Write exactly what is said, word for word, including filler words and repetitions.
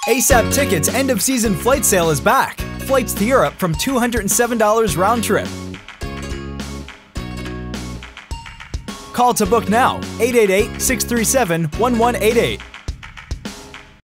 ASAP Tickets end-of-season flight sale is back. Flights to Europe from two hundred seven dollars round trip. Call to book now, eight eight eight, six three seven, one one eight eight.